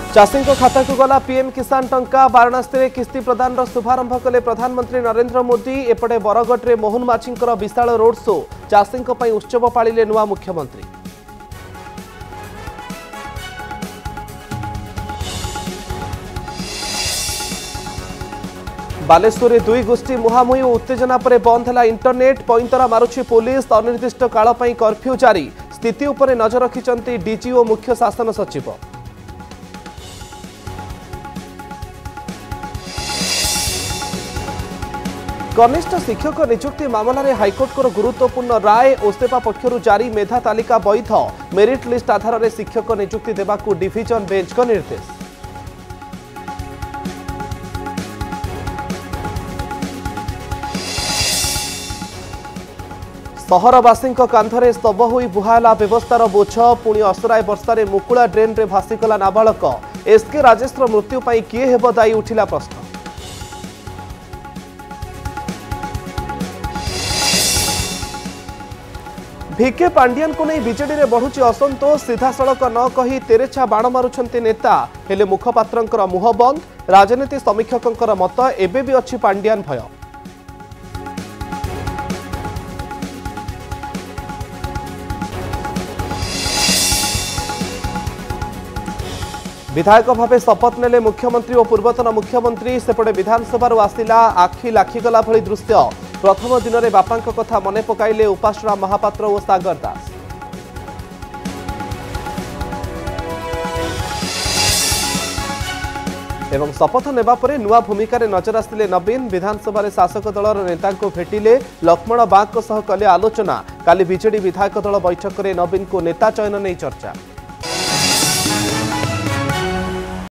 चाषी खाता को गला पीएम किसान टंका वाराणसी किस्ती प्रदान शुभारंभ कले प्रधानमंत्री नरेंद्र मोदी। एपटे बरगढ़ मोहन माझी विशाल रोड शो चाषी उत्सव पालिले नुआ मुख्यमंत्री। बालेश्वर में दुई गोष्ठी मुहांमुही और उत्तेजना पर बंद है इंटरनेट। पैंतरा मारुछि पुलिस। अनिर्दिष्ट काल पर कर्फ्यू जारी। स्थिति उपर नजर रखिछंती डीजी और मुख्य शासन सचिव। कनिष्ठ शिक्षक नियुक्ति मामला रे हाईकोर्ट को गुरुत्वपूर्ण राय। ओसेपा पक्षरु जारी मेधा तालिका वैध। मेरिट लिस्ट आधार में शिक्षक नियुक्ति देवाकू डिविजन बेंच का निर्देश। सहरवासी कांधरे स्तब होई बुहाला व्यवस्थार बोझ। पुणी असराय वर्षा मुकुला ड्रेन रे भासीगला नाबालक। एसके राजेश्वर मृत्यु पर किए हेब दायी उठिला प्रश्न। भिके पांडियन को नहीं बीजेडी रे बढ़ुची असंतोष। सीधा सड़क न कही तेरेछा बाण मारुछंती नेता हेले मुखपात्रंकर मुह बंद। राजनीति समीक्षकंकर मत एबे भी अच्छी पांडियन भय। विधायक भावे शपथ नेले मुख्यमंत्री और पूर्वतन मुख्यमंत्री। सेपटे विधानसभा आसिला आखि लाखिगला भली दृश्य। प्रथम दिन में बापांक कथा मने पकाइले उपासना महापात्र और सागर दास। एवं शपथ नेबा परे नुआ भूमिका रे नजर आसिले नवीन। विधानसभा रे शासक दलर नेता को भेटिले लक्ष्मण बाग सह कले आलोचना। काली बीजेडी विधायक दल बैठक में नवीन को नेता चयन नहीं चर्चा।